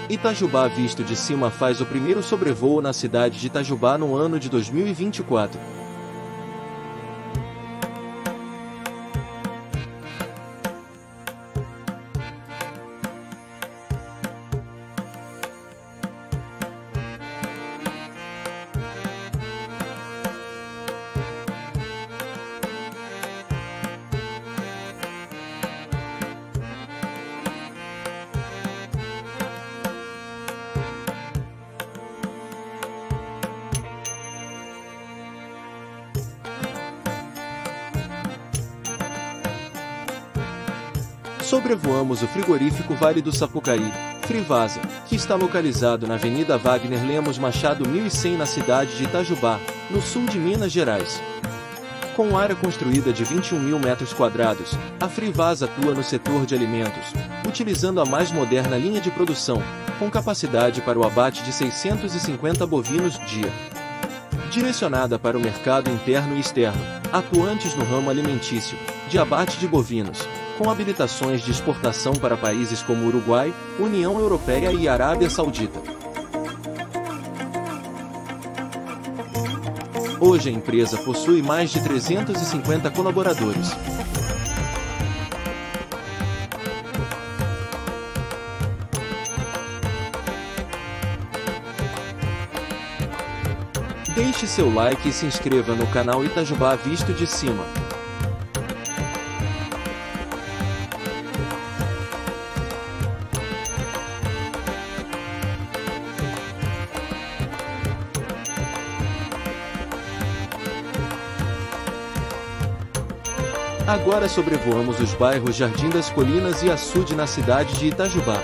Itajubá visto de cima faz o primeiro sobrevoo na cidade de Itajubá no ano de 2024. Sobrevoamos o frigorífico Vale do Sapucaí, Frivasa, que está localizado na Avenida Wagner Lemos Machado 1100 na cidade de Itajubá, no sul de Minas Gerais. Com área construída de 21 mil metros quadrados, a Frivasa atua no setor de alimentos, utilizando a mais moderna linha de produção, com capacidade para o abate de 650 bovinos dia. Direcionada para o mercado interno e externo, atuantes no ramo alimentício, de abate de bovinos, com habilitações de exportação para países como Uruguai, União Europeia e Arábia Saudita. Hoje a empresa possui mais de 350 colaboradores. Deixe seu like e se inscreva no canal Itajubá Visto de Cima. Agora sobrevoamos os bairros Jardim das Colinas e Açude na cidade de Itajubá.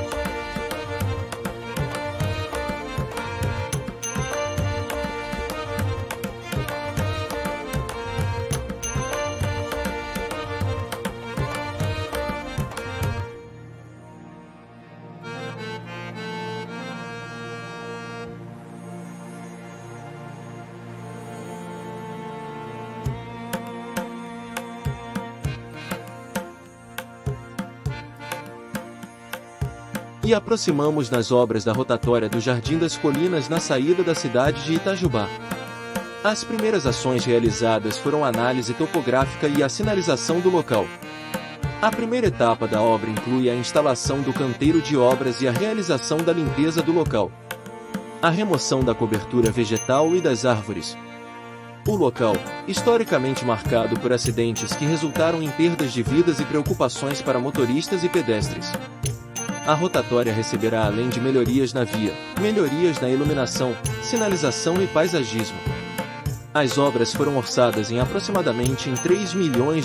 E aproximamos nas obras da rotatória do Jardim das Colinas na saída da cidade de Itajubá. As primeiras ações realizadas foram a análise topográfica e a sinalização do local. A primeira etapa da obra inclui a instalação do canteiro de obras e a realização da limpeza do local. A remoção da cobertura vegetal e das árvores. O local, historicamente marcado por acidentes que resultaram em perdas de vidas e preocupações para motoristas e pedestres. A rotatória receberá, além de melhorias na via, melhorias na iluminação, sinalização e paisagismo. As obras foram orçadas em aproximadamente em R$ 3 milhões.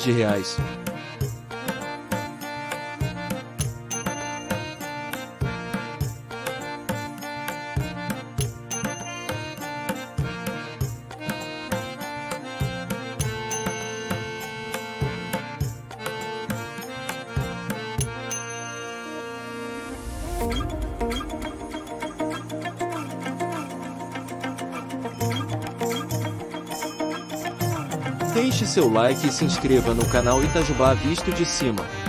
Deixe seu like e se inscreva no canal Itajubá Visto de Cima.